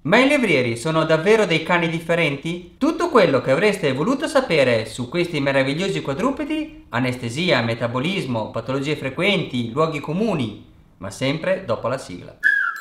Ma i levrieri sono davvero dei cani differenti? Tutto quello che avreste voluto sapere su questi meravigliosi quadrupedi, anestesia, metabolismo, patologie frequenti, luoghi comuni, ma sempre dopo la sigla.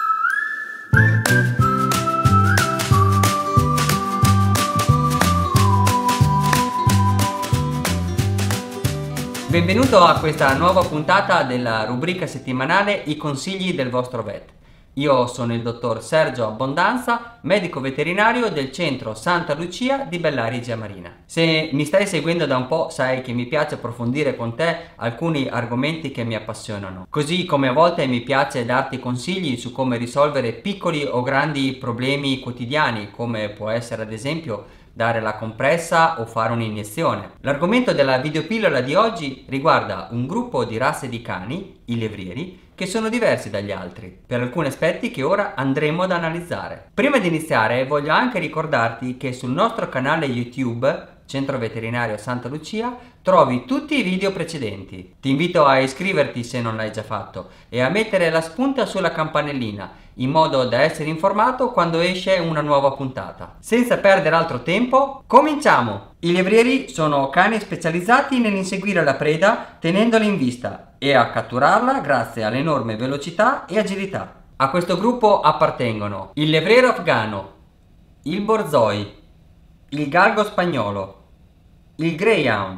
Benvenuto a questa nuova puntata della rubrica settimanale I consigli del vostro vet. Io sono il dottor Sergio Abbondanza, medico veterinario del centro Santa Lucia di Bella Regia Marina. Se mi stai seguendo da un po' sai che mi piace approfondire con te alcuni argomenti che mi appassionano. Così come a volte mi piace darti consigli su come risolvere piccoli o grandi problemi quotidiani, come può essere ad esempio dare la compressa o fare un'iniezione. L'argomento della videopillola di oggi riguarda un gruppo di razze di cani, i levrieri, che sono diversi dagli altri, per alcuni aspetti che ora andremo ad analizzare. Prima di iniziare voglio anche ricordarti che sul nostro canale YouTube, Centro Veterinario Santa Lucia, trovi tutti i video precedenti. Ti invito a iscriverti se non l'hai già fatto e a mettere la spunta sulla campanellina in modo da essere informato quando esce una nuova puntata. Senza perdere altro tempo, cominciamo! I levrieri sono cani specializzati nell'inseguire la preda tenendola in vista e a catturarla grazie all'enorme velocità e agilità. A questo gruppo appartengono il levriero afgano, il borzoi, il galgo spagnolo, il greyhound,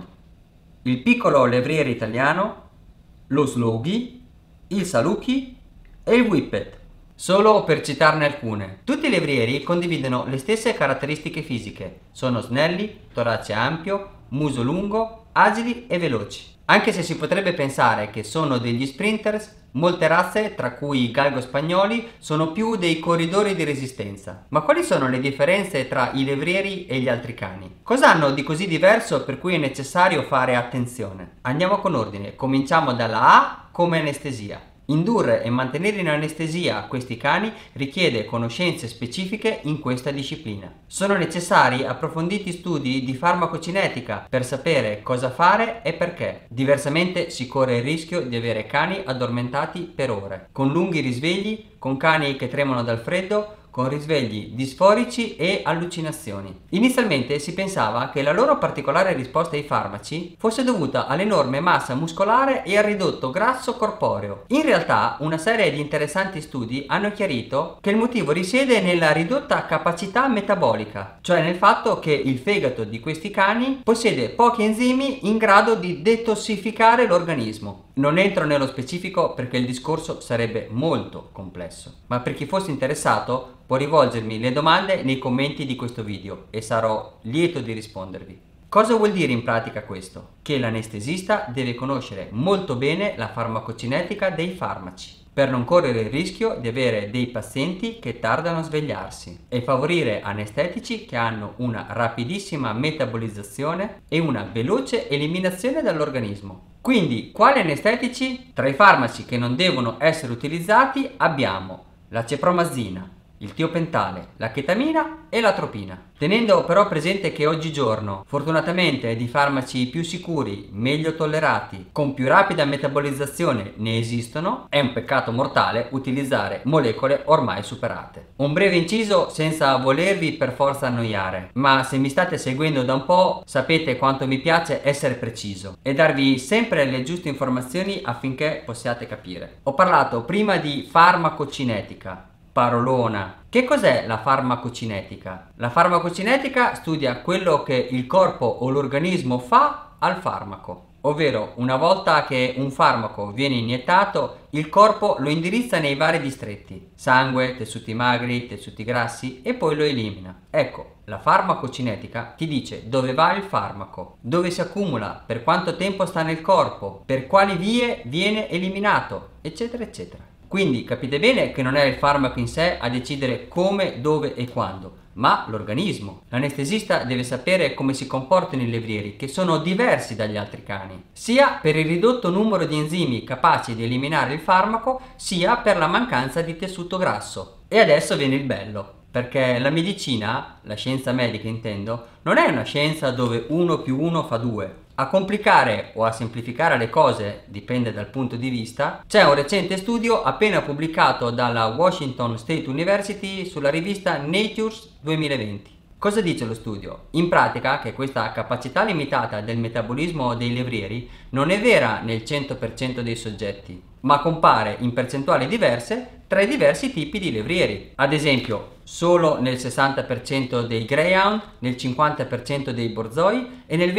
il piccolo levriere italiano, lo slughi, il saluki e il whippet. Solo per citarne alcune. Tutti i levrieri condividono le stesse caratteristiche fisiche. Sono snelli, torace ampio, muso lungo, agili e veloci. Anche se si potrebbe pensare che sono degli sprinters, molte razze, tra cui i galgo spagnoli, sono più dei corridori di resistenza. Ma quali sono le differenze tra i levrieri e gli altri cani? Cosa hanno di così diverso per cui è necessario fare attenzione? Andiamo con ordine, cominciamo dalla A come anestesia. Indurre e mantenere in anestesia questi cani richiede conoscenze specifiche in questa disciplina. Sono necessari approfonditi studi di farmacocinetica per sapere cosa fare e perché. Diversamente si corre il rischio di avere cani addormentati per ore, con lunghi risvegli, con cani che tremano dal freddo, con risvegli disforici e allucinazioni. Inizialmente si pensava che la loro particolare risposta ai farmaci fosse dovuta all'enorme massa muscolare e al ridotto grasso corporeo. In realtà una serie di interessanti studi hanno chiarito che il motivo risiede nella ridotta capacità metabolica, cioè nel fatto che il fegato di questi cani possiede pochi enzimi in grado di detossificare l'organismo. Non entro nello specifico perché il discorso sarebbe molto complesso, ma per chi fosse interessato può rivolgermi le domande nei commenti di questo video e sarò lieto di rispondervi. Cosa vuol dire in pratica questo? Che l'anestesista deve conoscere molto bene la farmacocinetica dei farmaci per non correre il rischio di avere dei pazienti che tardano a svegliarsi e favorire anestetici che hanno una rapidissima metabolizzazione e una veloce eliminazione dall'organismo. Quindi, quali anestetici? Tra i farmaci che non devono essere utilizzati abbiamo la cepromazina, il tiopentale, la chetamina e l'atropina. Tenendo però presente che oggigiorno fortunatamente di farmaci più sicuri, meglio tollerati, con più rapida metabolizzazione ne esistono, è un peccato mortale utilizzare molecole ormai superate. Un breve inciso senza volervi per forza annoiare, ma se mi state seguendo da un po' sapete quanto mi piace essere preciso e darvi sempre le giuste informazioni affinché possiate capire. Ho parlato prima di farmacocinetica. Parolona. Che cos'è la farmacocinetica? La farmacocinetica studia quello che il corpo o l'organismo fa al farmaco, ovvero una volta che un farmaco viene iniettato, il corpo lo indirizza nei vari distretti, sangue, tessuti magri, tessuti grassi e poi lo elimina. Ecco, la farmacocinetica ti dice dove va il farmaco, dove si accumula, per quanto tempo sta nel corpo, per quali vie viene eliminato, eccetera eccetera. Quindi capite bene che non è il farmaco in sé a decidere come, dove e quando, ma l'organismo. L'anestesista deve sapere come si comportano i levrieri, che sono diversi dagli altri cani, sia per il ridotto numero di enzimi capaci di eliminare il farmaco, sia per la mancanza di tessuto grasso. E adesso viene il bello, perché la medicina, la scienza medica intendo, non è una scienza dove 1 più 1 fa 2, A complicare o a semplificare le cose, dipende dal punto di vista, c'è un recente studio appena pubblicato dalla Washington State University sulla rivista Natures 2020. Cosa dice lo studio? In pratica che questa capacità limitata del metabolismo dei levrieri non è vera nel 100% dei soggetti, ma compare in percentuali diverse tra i diversi tipi di levrieri. Ad esempio, solo nel 60% dei greyhound, nel 50% dei borzoi e nel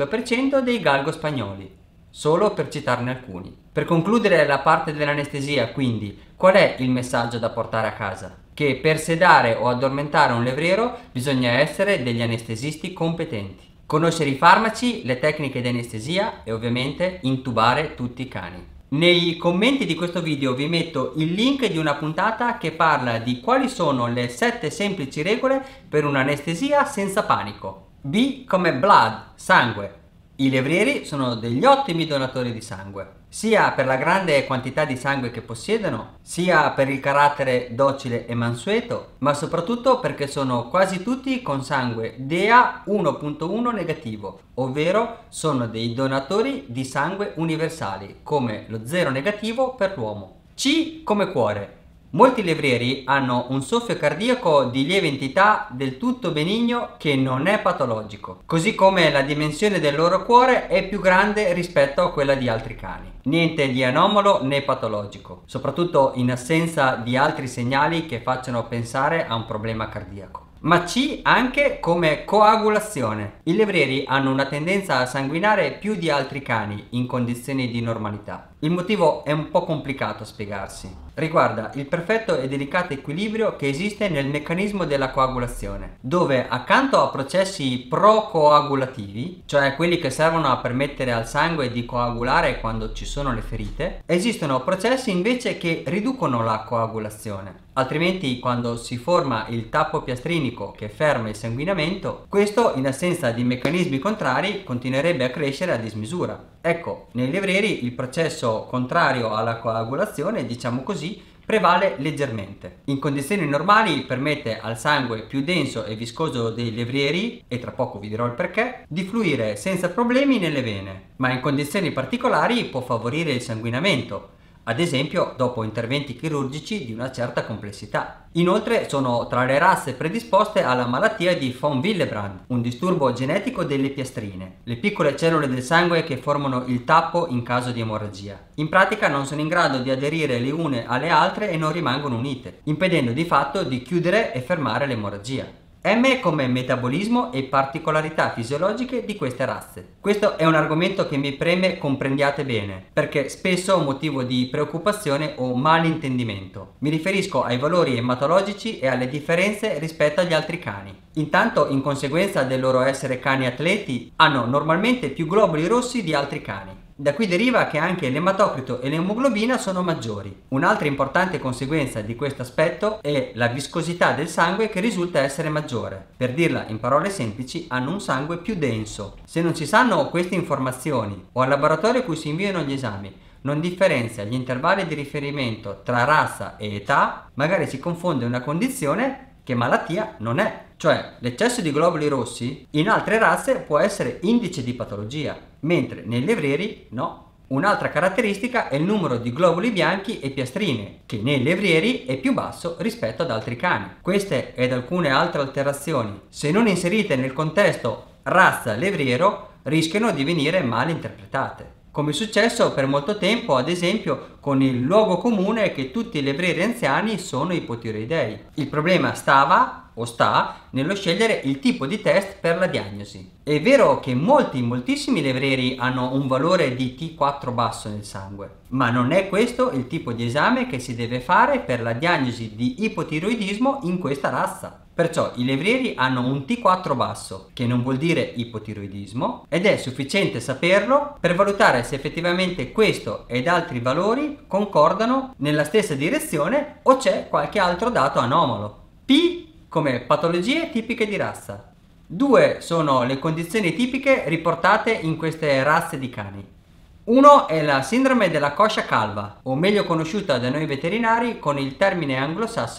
25% dei galgo spagnoli, solo per citarne alcuni. Per concludere la parte dell'anestesia, quindi, qual è il messaggio da portare a casa? Che per sedare o addormentare un levriero bisogna essere degli anestesisti competenti, conoscere i farmaci, le tecniche di anestesia e ovviamente intubare tutti i cani. Nei commenti di questo video vi metto il link di una puntata che parla di quali sono le 7 semplici regole per un'anestesia senza panico. B come blood, sangue. I levrieri sono degli ottimi donatori di sangue, sia per la grande quantità di sangue che possiedono, sia per il carattere docile e mansueto, ma soprattutto perché sono quasi tutti con sangue DA 1.1 negativo, ovvero sono dei donatori di sangue universali, come lo 0 negativo per l'uomo. C come cuore. Molti levrieri hanno un soffio cardiaco di lieve entità del tutto benigno che non è patologico, così come la dimensione del loro cuore è più grande rispetto a quella di altri cani. Niente di anomalo né patologico, soprattutto in assenza di altri segnali che facciano pensare a un problema cardiaco. Ma C anche come coagulazione. I levrieri hanno una tendenza a sanguinare più di altri cani in condizioni di normalità. Il motivo è un po' complicato a spiegarsi. Riguarda il perfetto e delicato equilibrio che esiste nel meccanismo della coagulazione, dove accanto a processi procoagulativi, cioè quelli che servono a permettere al sangue di coagulare quando ci sono le ferite, esistono processi invece che riducono la coagulazione. Altrimenti, quando si forma il tappo piastrinico che ferma il sanguinamento, questo in assenza di meccanismi contrari continuerebbe a crescere a dismisura. Ecco, nei levrieri il processo contrario alla coagulazione, diciamo così, prevale leggermente. In condizioni normali permette al sangue più denso e viscoso dei levrieri, e tra poco vi dirò il perché, di fluire senza problemi nelle vene, ma in condizioni particolari può favorire il sanguinamento, ad esempio dopo interventi chirurgici di una certa complessità. Inoltre sono tra le razze predisposte alla malattia di von Willebrand, un disturbo genetico delle piastrine, le piccole cellule del sangue che formano il tappo in caso di emorragia. In pratica non sono in grado di aderire le une alle altre e non rimangono unite, impedendo di fatto di chiudere e fermare l'emorragia. M come metabolismo e particolarità fisiologiche di queste razze. Questo è un argomento che mi preme comprendiate bene, perché spesso è un motivo di preoccupazione o malintendimento. Mi riferisco ai valori ematologici e alle differenze rispetto agli altri cani. Intanto, in conseguenza del loro essere cani atleti, hanno normalmente più globuli rossi di altri cani. Da qui deriva che anche l'ematocrito e l'emoglobina sono maggiori. Un'altra importante conseguenza di questo aspetto è la viscosità del sangue che risulta essere maggiore. Per dirla in parole semplici, hanno un sangue più denso. Se non si sanno queste informazioni o al laboratorio a cui si inviano gli esami non differenzia gli intervalli di riferimento tra razza e età, magari si confonde una condizione che malattia non è. Cioè, l'eccesso di globuli rossi in altre razze può essere indice di patologia, mentre nei levrieri no. Un'altra caratteristica è il numero di globuli bianchi e piastrine, che nei levrieri è più basso rispetto ad altri cani. Queste ed alcune altre alterazioni, se non inserite nel contesto razza-levriero, rischiano di venire mal interpretate. Come è successo per molto tempo, ad esempio, con il luogo comune che tutti i levrieri anziani sono ipotiroidei. Il problema sta nello scegliere il tipo di test per la diagnosi. È vero che moltissimi levrieri hanno un valore di T4 basso nel sangue, ma non è questo il tipo di esame che si deve fare per la diagnosi di ipotiroidismo in questa razza. Perciò i levrieri hanno un T4 basso, che non vuol dire ipotiroidismo, ed è sufficiente saperlo per valutare se effettivamente questo ed altri valori concordano nella stessa direzione o c'è qualche altro dato anomalo. P come patologie tipiche di razza. 2 sono le condizioni tipiche riportate in queste razze di cani. Uno è la sindrome della coscia calva, o meglio conosciuta da noi veterinari con il termine anglosassone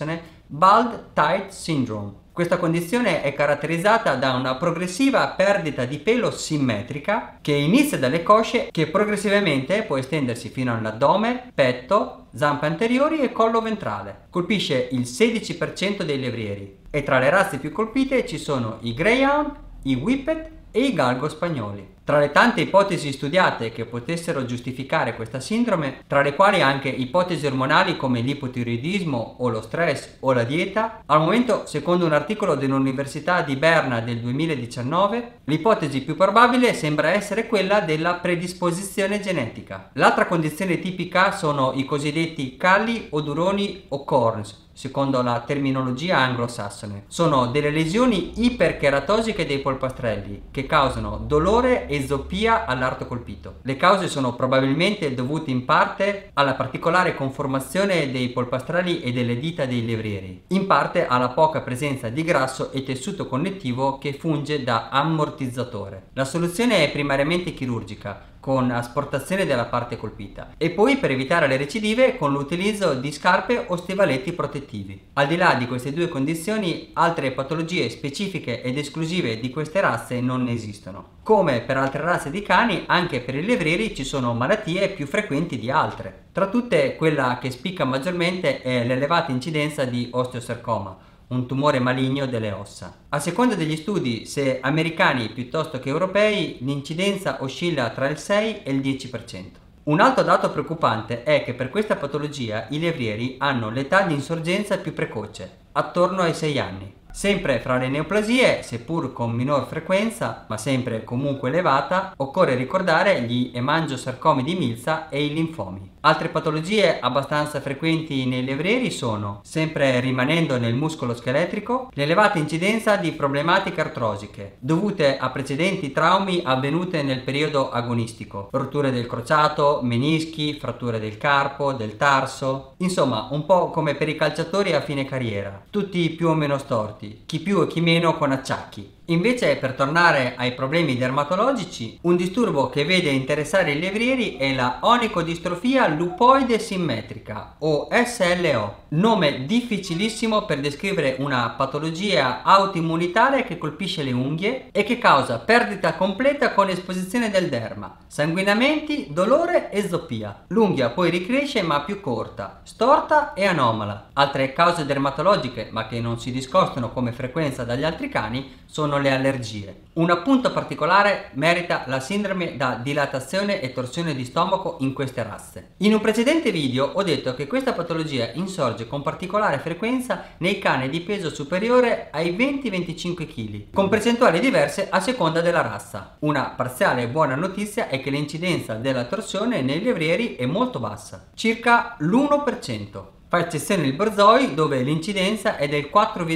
Bald-Tite Syndrome. Questa condizione è caratterizzata da una progressiva perdita di pelo simmetrica che inizia dalle cosce, che progressivamente può estendersi fino all'addome, petto, zampe anteriori e collo ventrale. Colpisce il 16% dei levrieri e tra le razze più colpite ci sono i Greyhound, i Whippet e i Galgo spagnoli. Tra le tante ipotesi studiate che potessero giustificare questa sindrome, tra le quali anche ipotesi ormonali come l'ipotiroidismo o lo stress o la dieta, al momento, secondo un articolo dell'Università di Berna del 2019, l'ipotesi più probabile sembra essere quella della predisposizione genetica. L'altra condizione tipica sono i cosiddetti calli o duroni o corns, secondo la terminologia anglosassone. Sono delle lesioni ipercheratosiche dei polpastrelli che causano dolore e zoppia all'arto colpito. Le cause sono probabilmente dovute in parte alla particolare conformazione dei polpastrelli e delle dita dei levrieri, in parte alla poca presenza di grasso e tessuto connettivo che funge da ammortizzatore. La soluzione è primariamente chirurgica, con asportazione della parte colpita, e poi per evitare le recidive con l'utilizzo di scarpe o stivaletti protettivi. Al di là di queste due condizioni, altre patologie specifiche ed esclusive di queste razze non esistono. Come per altre razze di cani, anche per i levrieri ci sono malattie più frequenti di altre. Tra tutte, quella che spicca maggiormente è l'elevata incidenza di osteosarcoma, un tumore maligno delle ossa. A seconda degli studi, se americani piuttosto che europei, l'incidenza oscilla tra il 6 e il 10%. Un altro dato preoccupante è che per questa patologia i levrieri hanno l'età di insorgenza più precoce, attorno ai 6 anni. Sempre fra le neoplasie, seppur con minor frequenza, ma sempre comunque elevata, occorre ricordare gli emangiosarcomi di Milza e i linfomi. Altre patologie abbastanza frequenti nei levrieri sono, sempre rimanendo nel muscolo scheletrico, l'elevata incidenza di problematiche artrosiche, dovute a precedenti traumi avvenute nel periodo agonistico, rotture del crociato, menischi, fratture del carpo, del tarso, insomma un po' come per i calciatori a fine carriera, tutti più o meno storti, chi più e chi meno con acciacchi. Invece, per tornare ai problemi dermatologici, un disturbo che vede interessare i levrieri è la onicodistrofia lupoide simmetrica o SLO, nome difficilissimo per descrivere una patologia autoimmunitaria che colpisce le unghie e che causa perdita completa con esposizione del derma, sanguinamenti, dolore e zoppia. L'unghia poi ricresce ma più corta, storta e anomala. Altre cause dermatologiche, ma che non si discostano come frequenza dagli altri cani, sono le allergie. Un appunto particolare merita la sindrome da dilatazione e torsione di stomaco in queste razze. In un precedente video ho detto che questa patologia insorge con particolare frequenza nei cani di peso superiore ai 20-25 kg, con percentuali diverse a seconda della razza. Una parziale buona notizia è che l'incidenza della torsione nei levrieri è molto bassa, circa l'1%. Fa eccezione il Borzoi, dove l'incidenza è del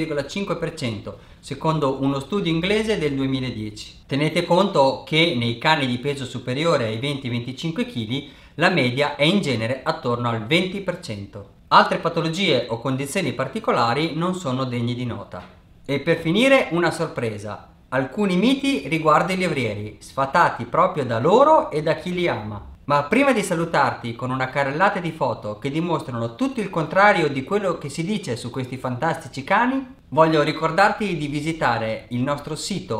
4,5%, secondo uno studio inglese del 2010. Tenete conto che nei cani di peso superiore ai 20-25 kg la media è in genere attorno al 20%. Altre patologie o condizioni particolari non sono degne di nota. E per finire una sorpresa: alcuni miti riguardo i levrieri, sfatati proprio da loro e da chi li ama. Ma prima di salutarti con una carrellata di foto che dimostrano tutto il contrario di quello che si dice su questi fantastici cani, voglio ricordarti di visitare il nostro sito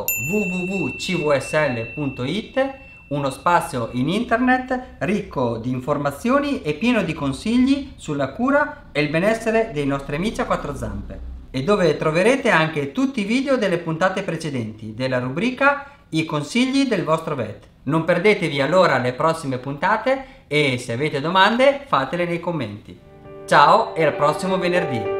www.cvsl.it, uno spazio in internet ricco di informazioni e pieno di consigli sulla cura e il benessere dei nostri amici a quattro zampe, e dove troverete anche tutti i video delle puntate precedenti della rubrica I consigli del vostro vet. Non perdetevi allora le prossime puntate e se avete domande fatele nei commenti. Ciao e al prossimo venerdì!